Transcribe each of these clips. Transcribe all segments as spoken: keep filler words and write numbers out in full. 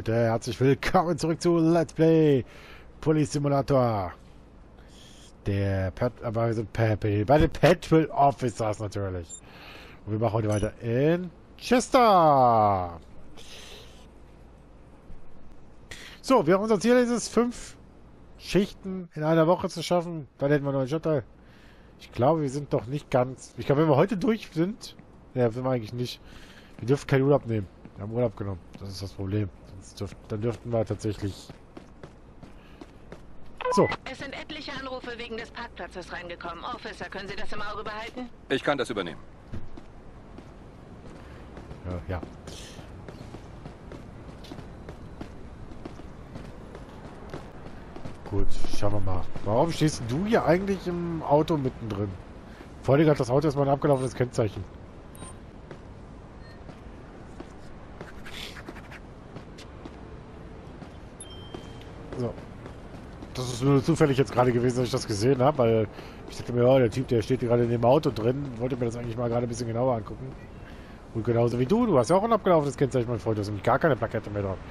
Leute, herzlich willkommen zurück zu Let's Play Police Simulator. Der Pet, aber wir sind bei den Patrol Officers natürlich. Und wir machen heute weiter in Chester. So, wir haben unser Ziel, ist es, fünf Schichten in einer Woche zu schaffen. Dann hätten wir noch einen Jobteil. Ich glaube, wir sind doch nicht ganz... Ich glaube, wenn wir heute durch sind... Ja, sind wir eigentlich nicht. Wir dürfen keinen Urlaub nehmen. Wir haben Urlaub genommen. Das ist das Problem. Sonst dürft, dann dürften wir tatsächlich... So. Es sind etliche Anrufe wegen des Parkplatzes reingekommen. Officer, können Sie das im Auge behalten? Ich kann das übernehmen. Ja, ja. Gut, schauen wir mal. Warum stehst du hier eigentlich im Auto mittendrin? Vor dir hat das Auto erstmal ein abgelaufenes Kennzeichen. So. Das ist nur zufällig jetzt gerade gewesen, dass ich das gesehen habe, weil ich dachte mir, ja, der Typ, der steht hier gerade in dem Auto drin, wollte mir das eigentlich mal gerade ein bisschen genauer angucken. Und genauso wie du, du hast ja auch ein abgelaufenes Kennzeichen, mein Freund, du hast nämlich gar keine Plakette mehr drauf.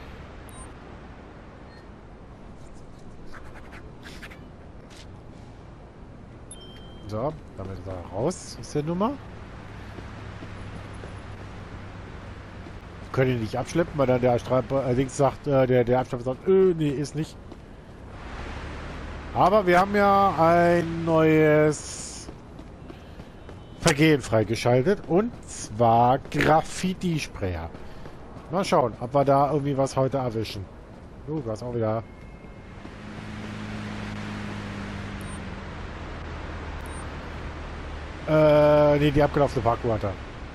So, damit ist er raus aus der Nummer. Wir können ihn nicht abschleppen, weil dann der Streifer allerdings sagt, äh, der, der Abschlepper sagt, öh, nee, ist nicht. Aber wir haben ja ein neues Vergehen freigeschaltet. Und zwar Graffiti-Sprayer. Mal schauen, ob wir da irgendwie was heute erwischen. Oh, du hast auch wieder... Äh, nee, die abgelaufene Parkuhr hat er.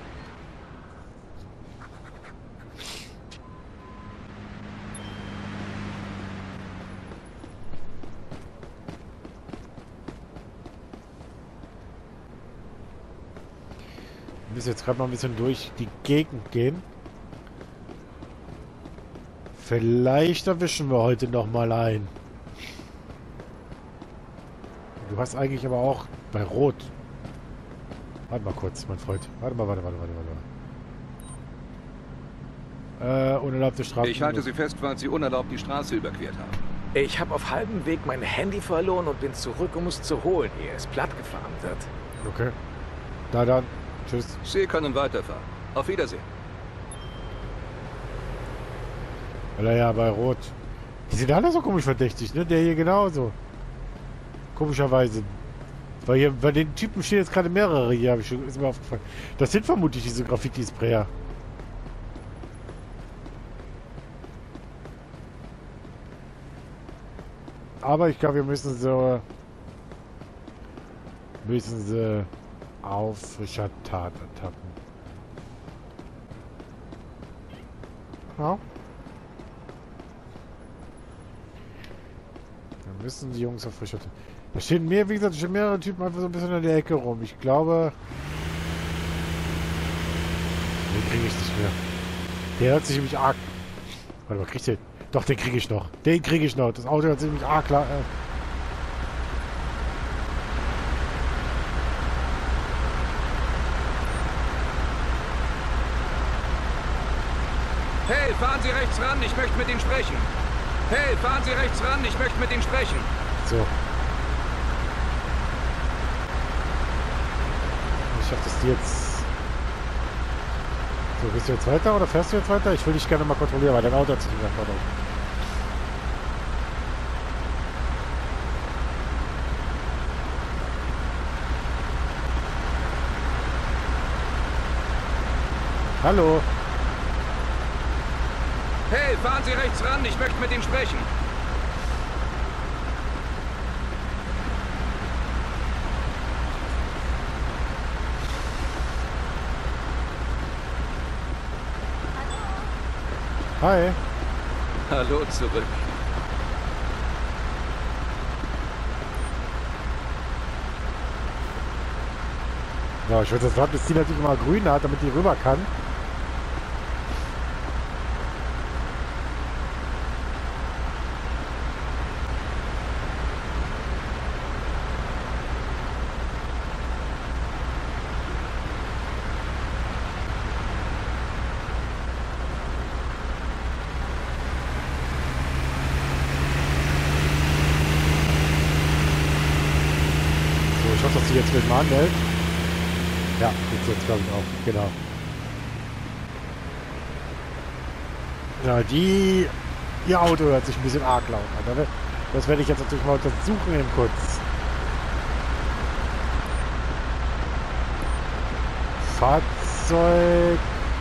Wir müssen jetzt gerade mal ein bisschen durch die Gegend gehen. Vielleicht erwischen wir heute noch mal ein. Du hast eigentlich aber auch bei Rot... Warte mal kurz, mein Freund. Warte mal, warte, warte, warte, warte. Äh, unerlaubte Straße. Ich halte Sie fest, weil Sie unerlaubt die Straße überquert haben. Ich habe auf halbem Weg mein Handy verloren und bin zurück, um es zu holen, ehe es platt gefahren wird. Okay. Na dann. Tschüss. Sie können weiterfahren. Auf Wiedersehen. Weil er ja bei Rot. Die sind alle so komisch verdächtig, ne? Der hier genauso. Komischerweise. Weil hier bei den Typen stehen jetzt gerade mehrere hier, habe ich schon, ist mir aufgefallen. Das sind vermutlich diese Graffiti-Sprayer. Aber ich glaube, wir müssen so müssen sie auf frischer Tat ertappen. Ja. Wir müssen die Jungs auf frischer Tat. Da stehen mehr, wie gesagt, stehen mehrere Typen einfach so ein bisschen in der Ecke rum. Ich glaube... Den kriege ich nicht mehr. Der hört sich nämlich arg... Warte mal, kriegt den? Doch, den kriege ich noch. Den kriege ich noch. Das Auto hört sich nämlich arg klar... Äh Hey, fahren Sie rechts ran, ich möchte mit Ihnen sprechen. Hey, fahren Sie rechts ran, ich möchte mit Ihnen sprechen. So. Ich schaffe das jetzt. So, bist du jetzt weiter oder fährst du jetzt weiter? Ich will dich gerne mal kontrollieren, weil dein Auto hat sich nicht einfach. Hallo. Hey, fahren Sie rechts ran, ich möchte mit Ihnen sprechen. Hi. Hallo zurück. Ja, ich würde jetzt warten, bis die natürlich immer grün hat, damit die rüber kann. Ich hoffe, dass sie jetzt mit mal anmeldet. Ja, jetzt jetzt glaube ich auch. Genau. Ja, die... Ihr Auto hört sich ein bisschen arg laut an. Das werde ich jetzt natürlich mal untersuchen eben kurz. Fahrzeug...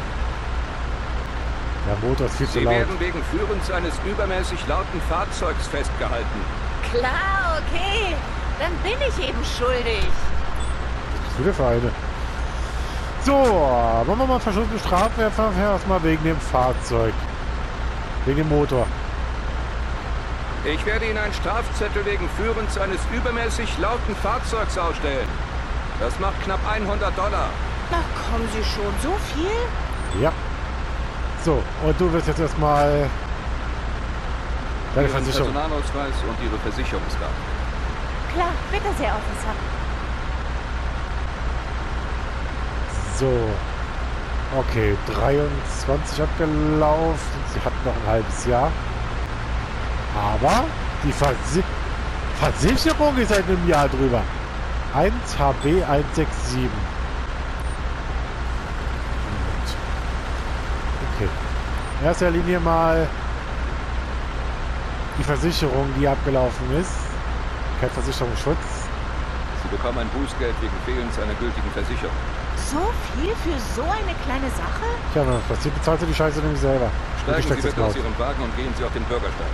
Der Motor ist viel zu Sie laut. werden wegen Führens eines übermäßig lauten Fahrzeugs festgehalten. Klar, okay. Dann bin ich eben schuldig. Was bist du denn für eine? So, wollen wir mal Verschluss mit Strafwerfer erstmal wegen dem Fahrzeug. Wegen dem Motor. Ich werde Ihnen einen Strafzettel wegen Führens eines übermäßig lauten Fahrzeugs ausstellen. Das macht knapp hundert Dollar. Na, kommen Sie schon. So viel? Ja. So, und du wirst jetzt erstmal deine Ihren Versicherung. Personalausweis und Ihre Versicherungsdaten. Klar, bitte sehr, Officer. So. Okay, dreiundzwanzig abgelaufen. Sie hat noch ein halbes Jahr. Aber die Versi Versicherung ist seit einem Jahr drüber. eins H B eins sechs sieben. Okay. In erster Linie mal die Versicherung, die abgelaufen ist. Kein Versicherungsschutz. Sie bekommen ein Bußgeld wegen Fehlens einer gültigen Versicherung. So viel für so eine kleine Sache? Tja, was passiert? Bezahlst du die Scheiße nämlich selber. Steigen Sie jetzt bitte mal aus aus. Ihrem Wagen und gehen Sie auf den Bürgersteig.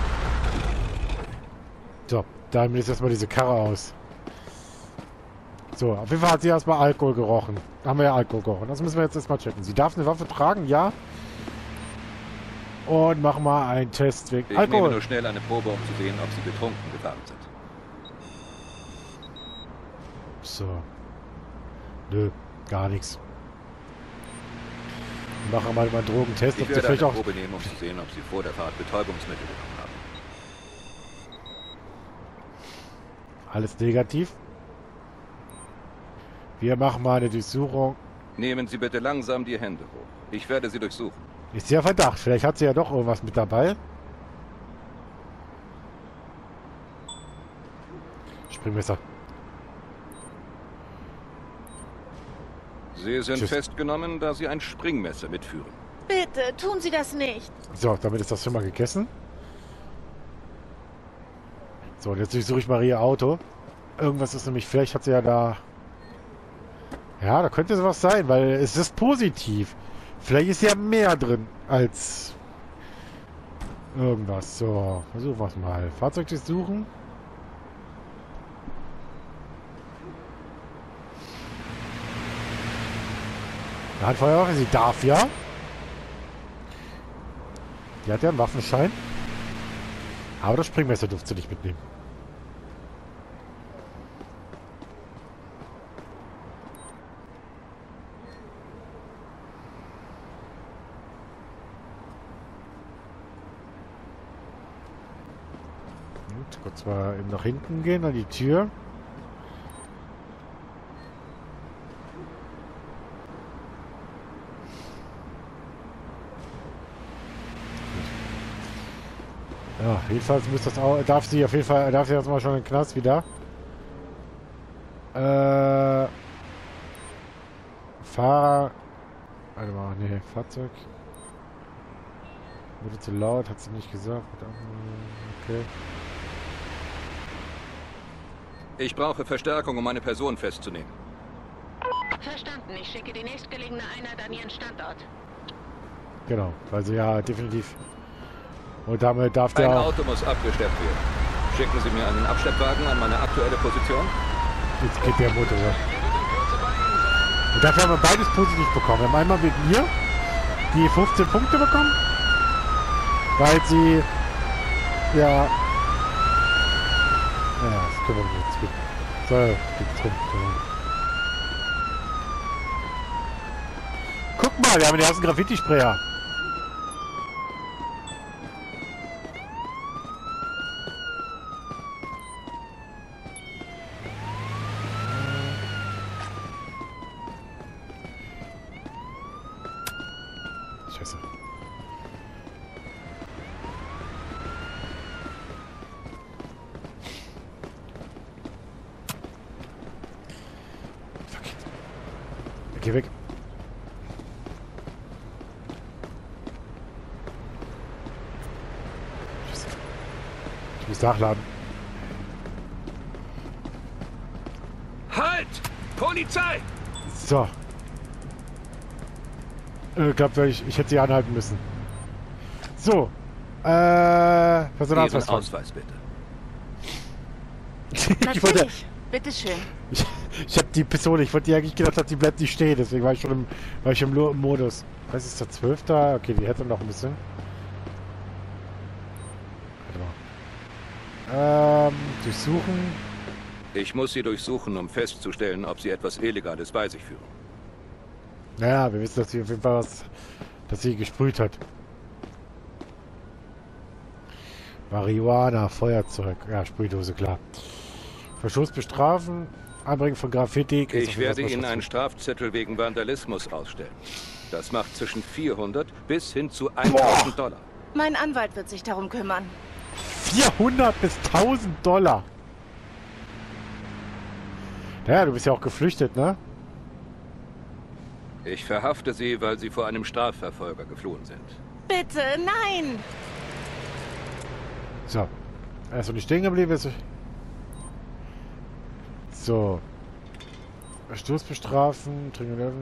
So, da ist erstmal diese Karre aus. So, auf jeden Fall hat sie erstmal Alkohol gerochen. Da haben wir ja Alkohol gerochen. Das müssen wir jetzt erstmal checken. Sie darf eine Waffe tragen, ja. Und machen mal einen Test wegen Ich Alkohol. nehme nur schnell eine Probe, um zu sehen, ob Sie betrunken gefahren sind. So. Nö, gar nichts. Machen wir mal einen Drogentest. Ich Ob sie werde vielleicht eine auch... Probe nehmen, um zu sehen, ob Sie vor der Fahrt Betäubungsmittel bekommen haben. Alles negativ. Wir machen mal eine Durchsuchung. Nehmen Sie bitte langsam die Hände hoch. Ich werde Sie durchsuchen. Ist sehr Verdacht. Vielleicht hat sie ja doch irgendwas mit dabei. Springmesser. Sie sind Tschüss. festgenommen, da Sie ein Springmesser mitführen. Bitte, tun Sie das nicht. So, damit ist das schon mal gegessen. So, und jetzt durchsuche ich mal ihr Auto. Irgendwas ist nämlich, vielleicht hat sie ja da... Ja, da könnte sowas sein, weil es ist positiv. Vielleicht ist ja mehr drin als irgendwas. So, versuchen wir es mal. Fahrzeug durchsuchen. Da hat Feuerwaffe, sie darf ja. Die hat ja einen Waffenschein. Aber das Springmesser durfte sie nicht mitnehmen. Gut, kurz mal eben nach hinten gehen, an die Tür. Ja, jedenfalls muss das auch, darf sie auf jeden Fall, darf sie jetzt mal schon in den Knast wieder. Äh, Fahrer, warte mal, nee, Fahrzeug. Wurde zu laut, hat sie nicht gesagt. Okay. Ich brauche Verstärkung, um meine Person festzunehmen. Verstanden. Ich schicke die nächstgelegene Einheit an Ihren Standort. Genau, also ja, definitiv. Und damit darf Ein der... Auto muss abgeschleppt werden. Schicken Sie mir einen Abschleppwagen an meine aktuelle Position. Jetzt geht der Motor. Und dafür haben wir beides positiv bekommen. Wir haben einmal wegen mir die fünfzehn Punkte bekommen, weil sie... Ja... Naja, das können wir nicht. Gut. So, geht's rum. Genau. Guck mal, wir haben den ersten Graffiti-Sprayer. Scheiße. geh weg. Ich muss nachladen. Halt! Polizei! So. Ich glaube, ich, ich hätte sie anhalten müssen. So. Äh, Personalausweis. Ihren Ausweis bitte. ich wollte, Natürlich. Bitteschön. ich, ich habe die Pistole, ich wollte die eigentlich gedacht, die bleibt nicht stehen, deswegen war ich schon im, war ich im Lo- Modus. Was ist der zwölfte? Okay, die hätte noch ein bisschen. Warte mal. Ähm, durchsuchen. Ich muss Sie durchsuchen, um festzustellen, ob Sie etwas Illegales bei sich führen. Naja, wir wissen, dass sie auf jeden Fall was, dass sie gesprüht hat. Marihuana, Feuerzeug. Ja, Sprühdose, klar. Verstoß bestrafen, Anbringen von Graffiti. Ich werde Ihnen einen Strafzettel wegen Vandalismus ausstellen. Das macht zwischen vierhundert bis hin zu tausend Dollar. Mein Anwalt wird sich darum kümmern. vierhundert bis tausend Dollar. Naja, du bist ja auch geflüchtet, ne? Ich verhafte Sie, weil Sie vor einem Strafverfolger geflohen sind. Bitte, nein! So. Er ist noch nicht stehen geblieben. Ist so. Verstoß bestrafen.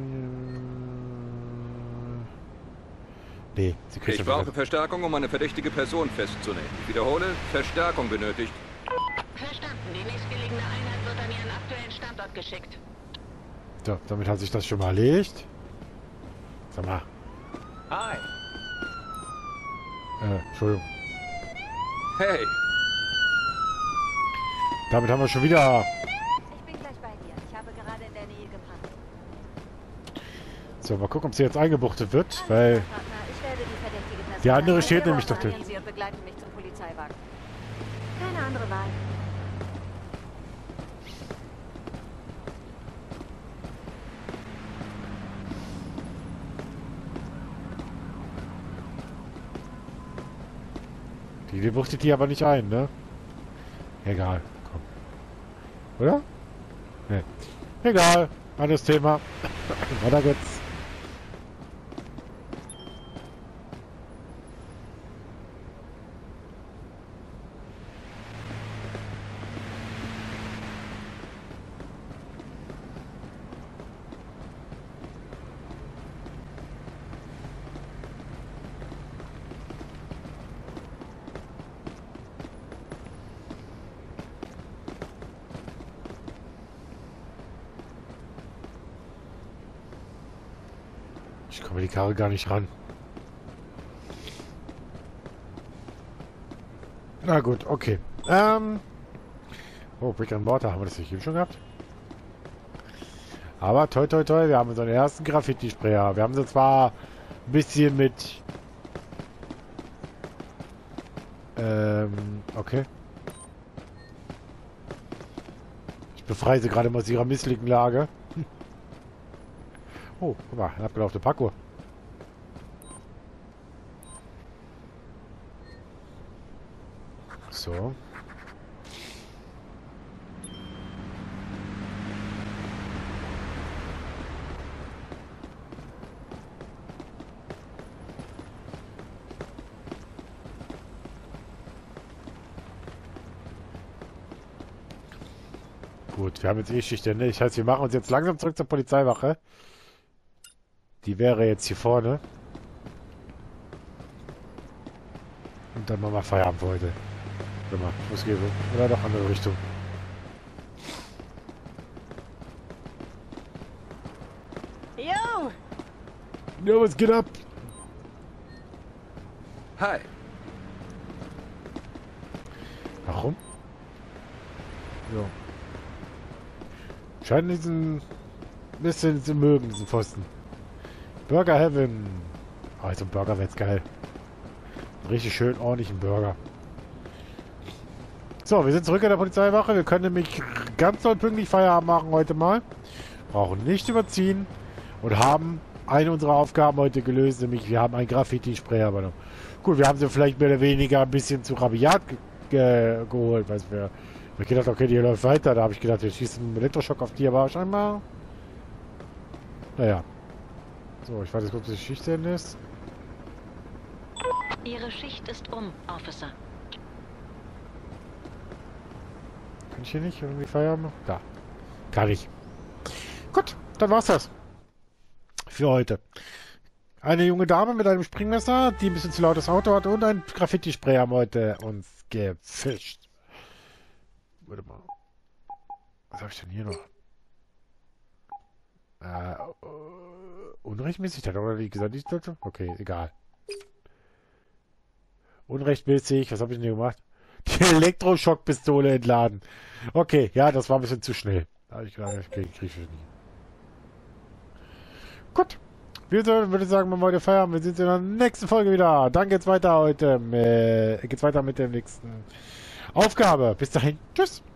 Nee, sie kriegt Ich brauche Verstärkung, um eine verdächtige Person festzunehmen. Ich wiederhole, Verstärkung benötigt. Verstanden. Die nächstgelegene Einheit wird an ihren aktuellen Standort geschickt. So, damit hat sich das schon mal erledigt. Sag mal. Hi. Äh, Entschuldigung. Hey, Damit haben wir schon wieder... Ich bin gleich bei dir. Ich habe gerade in der Nähe geparkt. So, mal gucken, ob sie jetzt eingebuchtet wird, weil... Ich werde die verdächtige Person Die andere an steht meine nämlich doch Woche drin. annehmen Sie und begleiten mich zum Polizeiwagen. Keine andere Wahl. Die, die buchtet die aber nicht ein, ne? Egal, komm. Oder? Ne. Egal, anderes Thema. Weiter geht's. Ich komme die Karre gar nicht ran. Na gut, okay. Ähm. Oh, Brick and Mortar, haben wir das nicht eben schon gehabt? Aber toi toi toi, wir haben unseren ersten Graffiti-Sprayer. Wir haben sie zwar ein bisschen mit... Ähm, okay. Ich befreie sie gerade mal aus ihrer misslichen Lage. Oh, guck mal, ein abgelaufener Parkour. So. Gut, wir haben jetzt eh Schicht, ne? Das heißt, wir machen uns jetzt langsam zurück zur Polizeiwache. Die wäre jetzt hier vorne. Und dann machen wir Feierabend für heute. Warte mal, ich muss gehen. Oder doch andere Richtung. Yo! Ja, was geht ab? hi. Warum? So. Scheinen diesen bisschen zu mögen, diesen Pfosten. Burger Heaven. Oh, so ein Burger wäre jetzt geil. Einen richtig schön ordentlichen Burger. So, wir sind zurück in der Polizeiwache. Wir können nämlich ganz doll pünktlich Feierabend machen heute mal. Brauchen nicht überziehen. Und haben eine unserer Aufgaben heute gelöst. Nämlich wir haben einen Graffiti-Sprayer übernommen. Gut, wir haben sie vielleicht mehr oder weniger ein bisschen zu rabiat ge ge geholt. Weil wir, ich gedacht, okay, die läuft weiter. Da habe ich gedacht, wir schießen einen Elektroschock auf die. Aber scheinbar... Naja. So, ich warte jetzt kurz, bis die Schicht zu Ende ist. Ihre Schicht ist um, Officer. Kann ich hier nicht irgendwie Feierabend machen? Da. Kann ich. Gut, dann war's das. Für heute. Eine junge Dame mit einem Springmesser, die ein bisschen zu lautes Auto hat und ein Graffiti-Spray haben heute uns gefischt. Warte mal. Was habe ich denn hier noch? Äh, unrechtmäßig, hat oder wie gesagt, ich dachte, okay, egal. Unrechtmäßig, was habe ich denn hier gemacht? Die Elektroschockpistole entladen. Okay, ja, das war ein bisschen zu schnell. Da habe ich gerade, okay, kriege ich nicht. Gut. Wir würde sagen, wir heute Feierabend. Wir sehen uns in der nächsten Folge wieder. Dann geht's weiter heute. Äh, geht's weiter mit der nächsten Aufgabe. Bis dahin. Tschüss.